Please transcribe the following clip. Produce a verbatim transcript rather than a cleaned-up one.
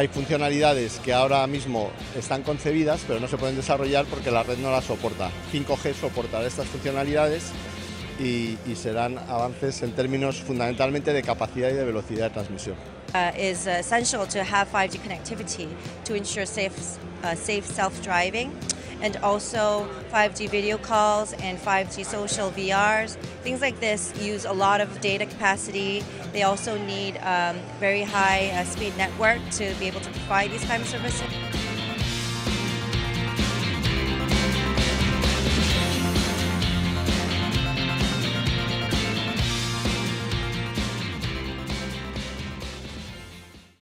Hay funcionalidades que ahora mismo están concebidas, pero no se pueden desarrollar porque la red no las soporta. cinco G soportará estas funcionalidades y, y serán avances en términos fundamentalmente de capacidad y de velocidad de transmisión. Uh, is essential to have five G connectivity to ensure safe, uh, safe self-driving, and also five G video calls and five G social V Rs. Things like this use a lot of data capacity. They also need um, very high uh, speed network to be able to provide these kind of services.